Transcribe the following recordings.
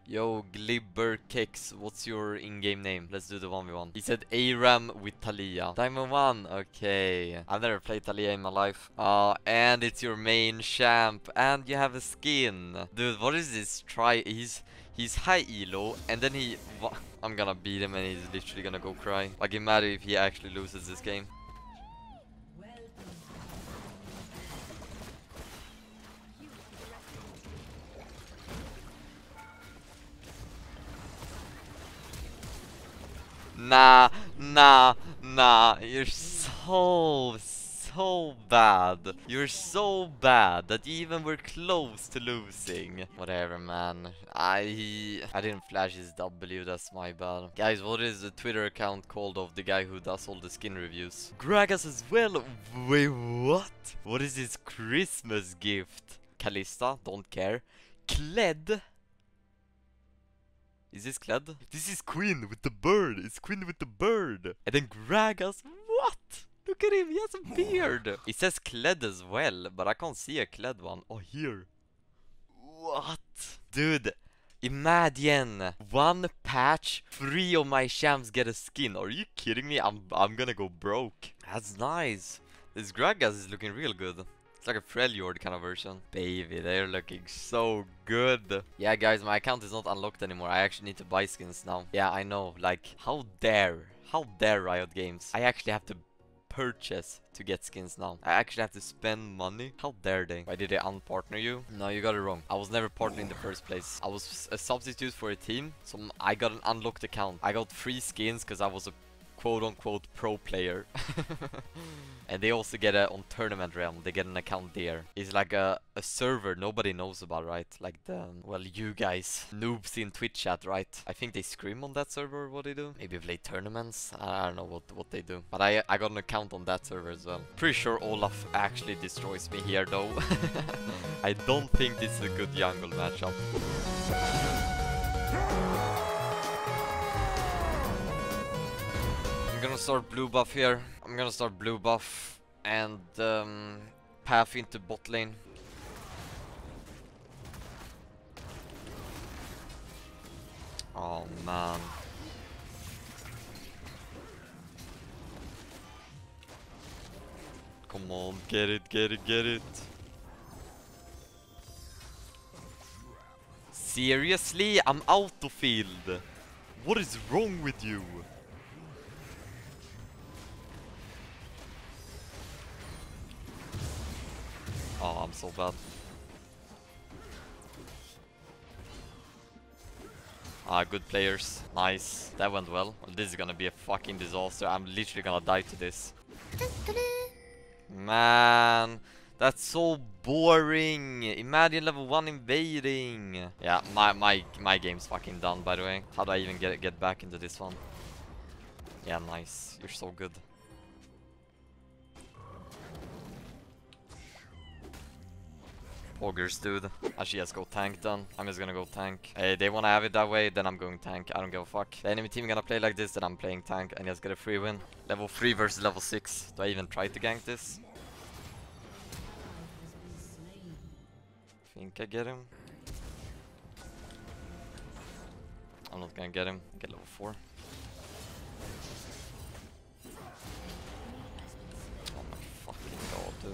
Yo, Glibber Kicks, what's your in-game name? Let's do the 1v1. He said ARAM with Talia. Diamond 1, okay. I've never played Talia in my life. And it's your main champ, and you have a skin. Dude, what is this? He's high elo, and then I'm gonna beat him and he's literally gonna go cry. Like, imagine if he actually loses this game. Nah, you're so bad. You're so bad that you even were close to losing. Whatever, man. I didn't flash his W, that's my bad. Guys, what is the Twitter account called of the guy who does all the skin reviews? Gragas as well? Wait, what? What is his Christmas gift? Kalista, don't care. Kled? Is this Kled? This is Queen with the bird. It's Queen with the bird. And then Gragas. What? Look at him. He has a beard. It says Kled as well, but I can't see a Kled one. Oh, here. What? Dude, imagine one patch, 3 of my champs get a skin. Are you kidding me? I'm gonna go broke. That's nice. This Gragas is looking real good. It's like a Freljord kind of version. Baby, they're looking so good. Yeah, guys, my account is not unlocked anymore. I actually need to buy skins now. Yeah, I know. Like, how dare Riot Games? I actually have to purchase to get skins now. I actually have to spend money. How dare they? Why did they unpartner you? No, you got it wrong. I was never partnered in the first place. I was a substitute for a team, so I got an unlocked account. I got free skins because I was a quote-unquote pro player. And they also get on Tournament Realm, they get an account there. It's like a server nobody knows about, right? Like well, you guys, noobs in Twitch chat, right? I think they scream on that server, what they do. Maybe play tournaments, I don't know what they do. But I got an account on that server as well. Pretty sure Olaf actually destroys me here though. I don't think this is a good jungle matchup. I'm gonna start blue buff here. I'm gonna start blue buff and path into bot lane. Oh man. Come on, get it. Seriously? I'm out of field. What is wrong with you? Oh, I'm so bad. Ah, good players. Nice. That went well. This is gonna be a fucking disaster. I'm literally gonna die to this. Man, that's so boring. Imagine level 1 invading. Yeah, my game's fucking done, by the way. How do I even get back into this one? Yeah, nice. You're so good. Poggers, dude. I should just go tank then. I'm just gonna go tank. Hey, they wanna have it that way, then I'm going tank. I don't give a fuck. The enemy team gonna play like this, then I'm playing tank and just get a free win. Level 3 versus level 6. Do I even try to gank this? Think I get him. I'm not gonna get him. Get level 4. Oh my fucking god, dude.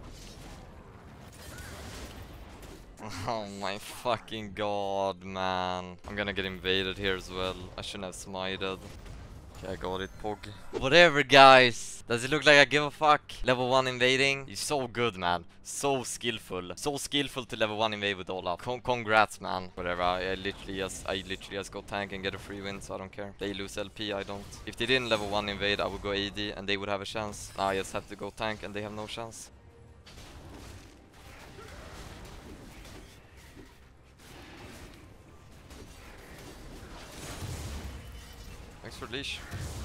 Oh my fucking god, man. I'm gonna get invaded here as well. I shouldn't have smited. Okay, I got it, Pog. Whatever, guys. Does it look like I give a fuck? Level 1 invading? You're so good, man. So skillful. So skillful to level 1 invade with Olaf. Congrats, man. Whatever, I literally just go tank and get a free win, so I don't care. They lose LP, I don't. If they didn't level 1 invade, I would go AD and they would have a chance. Now I just have to go tank and they have no chance. Thanks for leash.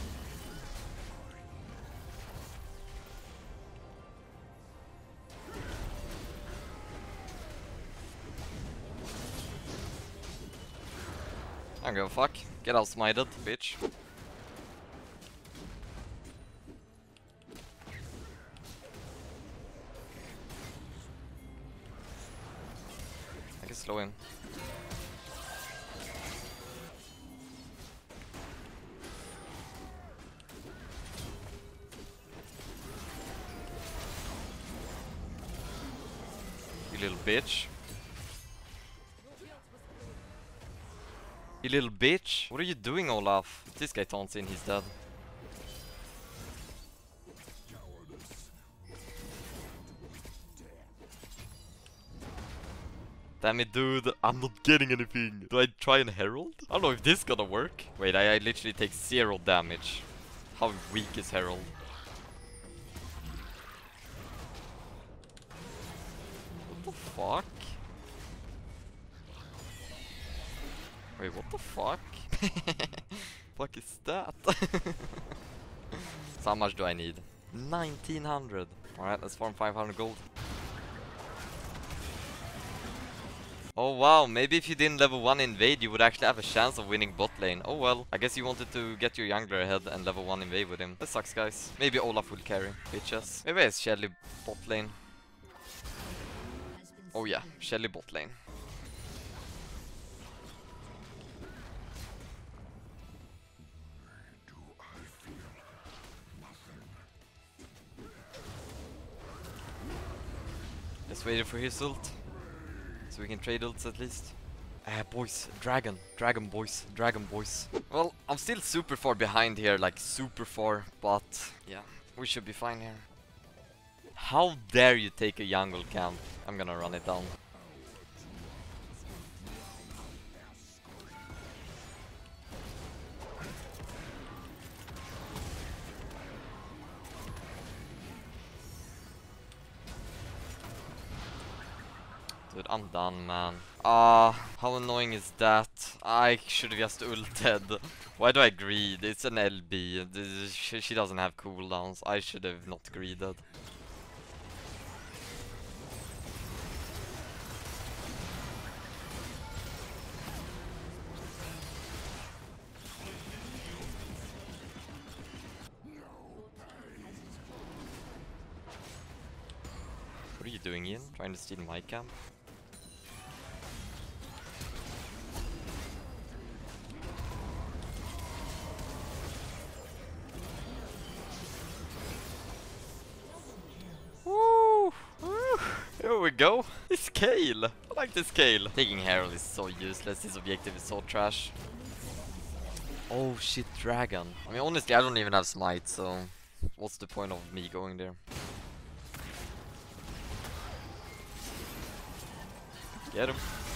I don't give a fuck. Get out smited, bitch. I can slow him. little bitch. You little bitch. What are you doing, Olaf? If this guy taunts in, he's dead. Damn it, dude. I'm not getting anything. Do I try and herald? I don't know if this is gonna work. Wait, I literally take 0 damage. How weak is herald? What the fuck? Wait, what the fuck? Fuck is that? So how much do I need? 1900. Alright, let's farm 500 gold. Oh wow, maybe if you didn't level 1 invade, you would actually have a chance of winning bot lane. Oh well, I guess you wanted to get your jungler ahead and level 1 invade with him. That sucks, guys. Maybe Olaf will carry, bitches. Maybe it's Shelly bot lane. Oh yeah, Shelly bot lane. Just waiting for his ult. So we can trade ults at least. Boys, dragon boys. Well, I'm still super far behind here, like super far, but yeah, we should be fine here. How dare you take a jungle camp? I'm gonna run it down. Dude, I'm done, man. How annoying is that? I should have just ulted. Why do I greed? It's an LB. She doesn't have cooldowns. I should have not greeded. What are you doing, Ian? Trying to steal my camp? Here we go. This Kayle. I like this Kayle. Taking Herald is so useless. His objective is so trash. Oh shit, dragon. I mean, honestly, I don't even have smite, so what's the point of me going there? Get him.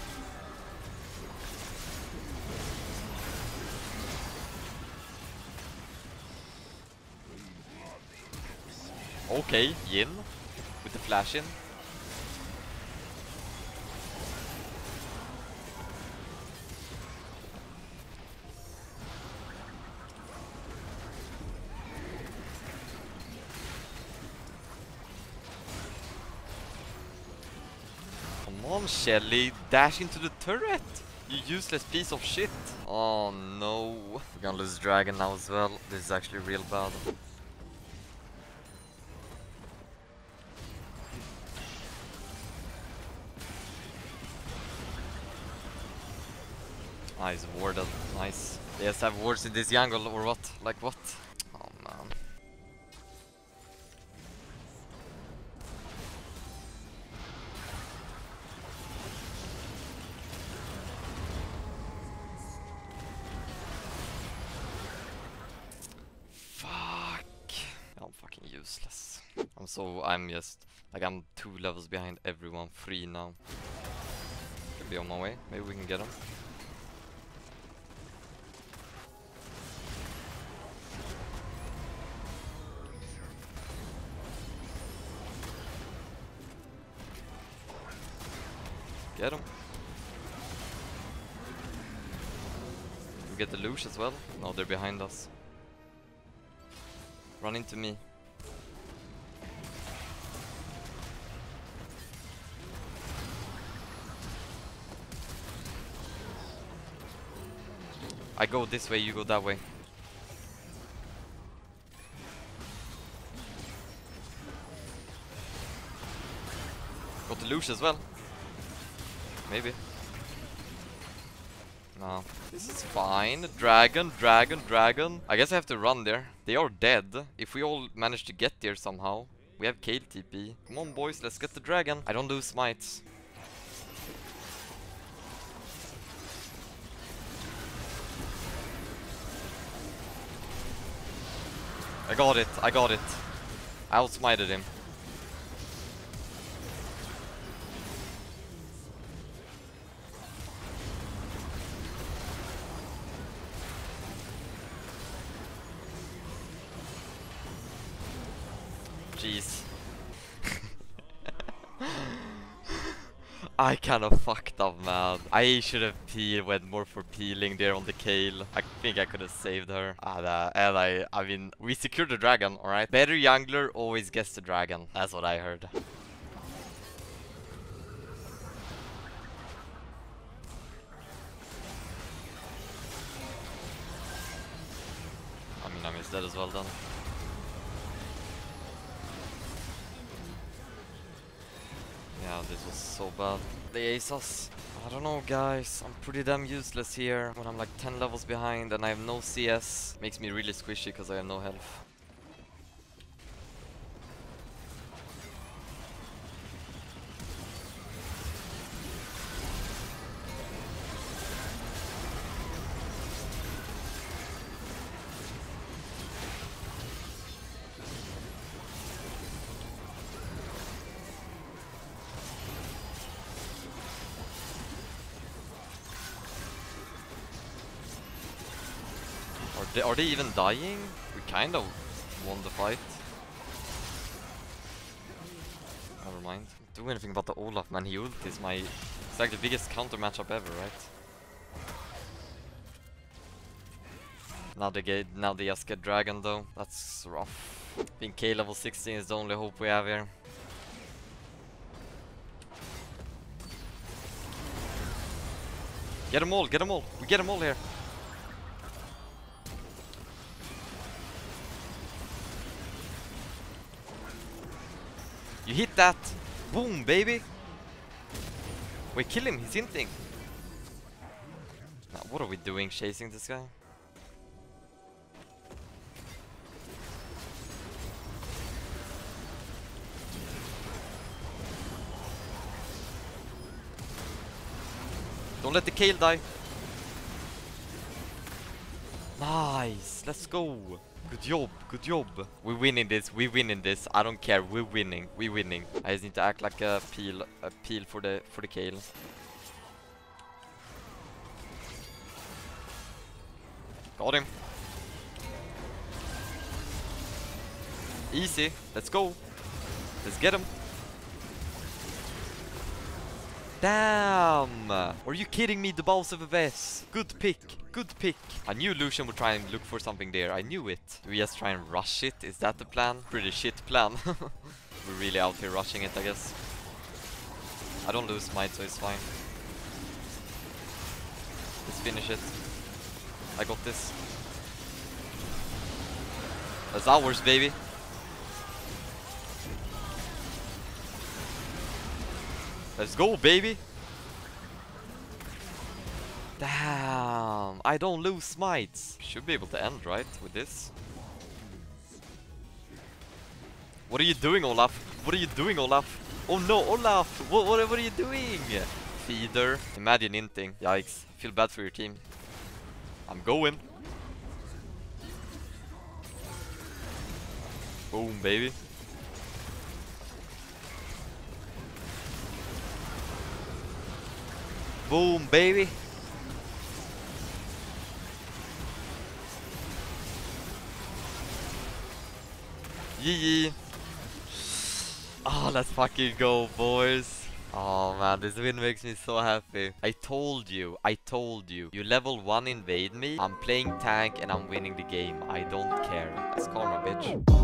Okay, Yin with the flash in. Come on, Shelly, dash into the turret! You useless piece of shit! Oh no, we're gonna lose dragon now as well. This is actually real bad. Nice, warded, nice. They just have wards in this jungle or what? Like what? Oh man. Fuck. I'm fucking useless. I'm just, like I'm 2 levels behind everyone, 3 now. Could be on my way, maybe we can get him. Get him. We get the Lush as well. No, they're behind us. Run into me. I go this way, you go that way. Got the Lush as well. Maybe. No. This is fine. Dragon. I guess I have to run there. They are dead. If we all manage to get there somehow. We have Kayle TP. Come on boys, let's get the dragon. I don't lose smites. I got it, I got it. I outsmited him. Jeez. I kinda fucked up, man. I should have went more for peeling there on the Kayle. I think I could have saved her. And I mean, we secured the dragon, alright? Better jungler always gets the dragon. That's what I heard. I mean, I'm dead as well then. Yeah, this was so bad. They ace us. I don't know, guys. I'm pretty damn useless here when I'm like 10 levels behind and I have no CS. Makes me really squishy because I have no health. Are they even dying? We kind of won the fight. Never mind. Don't do anything about the Olaf, man. He ultis my... It's like the biggest counter matchup ever, right? Now they just get dragon though. That's rough. Being K level 16 is the only hope we have here. Get them all, get them all. We get them all here. You hit that! Boom, baby! Wait, kill him, he's hinting! Now, what are we doing chasing this guy? Don't let the Kayle die! Nice! Let's go! Good job, good job. We're winning this, we're winning this. I don't care, we're winning, we're winning. I just need to act like a peel for the Kayle. Got him. Easy, let's go. Let's get him. Damn! Are you kidding me? The balls of a vest. Good pick. Good pick. I knew Lucian would try and look for something there. I knew it. Do we just try and rush it? Is that the plan? Pretty shit plan. We're really out here rushing it, I guess. I don't lose might, so it's fine. Let's finish it. I got this. That's ours, baby. Let's go, baby! Damn! I don't lose smites! Should be able to end, right? With this. What are you doing, Olaf? What are you doing, Olaf? Oh no, Olaf! What are you doing? Feeder. Imagine inting. Yikes. I feel bad for your team. I'm going. Boom, baby. Boom, baby. Yee. Oh, let's fucking go, boys. Oh man, this win makes me so happy. I told you. You level 1 invade me, I'm playing tank and I'm winning the game. I don't care. That's karma, bitch.